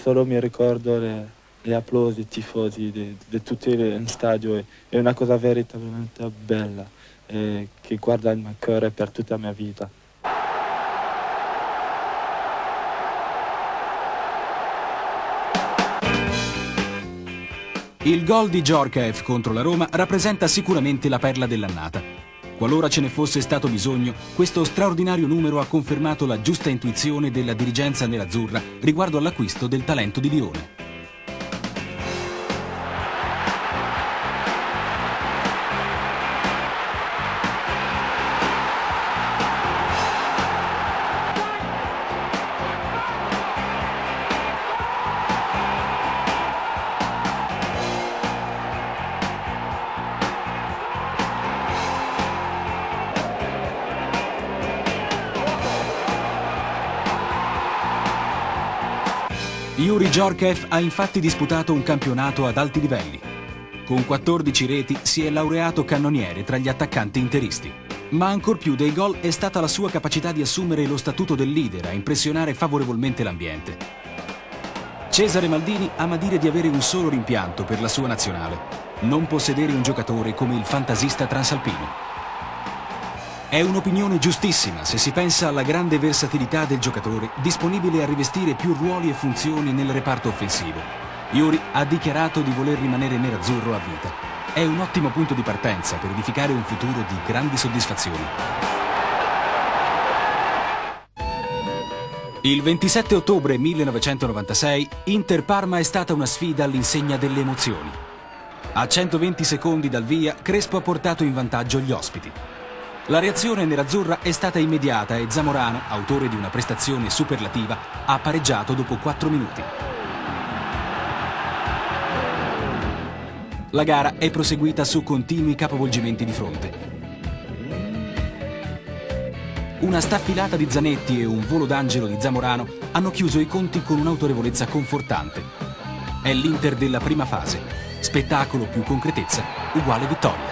solo mi ricordo le applausi, i tifosi di tutti in stadio. È una cosa veramente bella che guarda il mio cuore per tutta la mia vita. Il gol di Djorkaeff contro la Roma rappresenta sicuramente la perla dell'annata. Qualora ce ne fosse stato bisogno, questo straordinario numero ha confermato la giusta intuizione della dirigenza nerazzurra riguardo all'acquisto del talento di Lione. Youri Djorkaeff ha infatti disputato un campionato ad alti livelli. Con 14 reti si è laureato cannoniere tra gli attaccanti interisti. Ma ancor più dei gol è stata la sua capacità di assumere lo statuto del leader a impressionare favorevolmente l'ambiente. Cesare Maldini ama dire di avere un solo rimpianto per la sua nazionale: non possedere un giocatore come il fantasista transalpino. È un'opinione giustissima se si pensa alla grande versatilità del giocatore, disponibile a rivestire più ruoli e funzioni nel reparto offensivo. Youri ha dichiarato di voler rimanere nerazzurro a vita. È un ottimo punto di partenza per edificare un futuro di grandi soddisfazioni. Il 27 ottobre 1996 Inter-Parma è stata una sfida all'insegna delle emozioni. A 120 secondi dal via, Crespo ha portato in vantaggio gli ospiti. La reazione nerazzurra è stata immediata e Zamorano, autore di una prestazione superlativa, ha pareggiato dopo 4 minuti. La gara è proseguita su continui capovolgimenti di fronte. Una staffilata di Zanetti e un volo d'angelo di Zamorano hanno chiuso i conti con un'autorevolezza confortante. È l'Inter della prima fase. Spettacolo più concretezza uguale vittoria.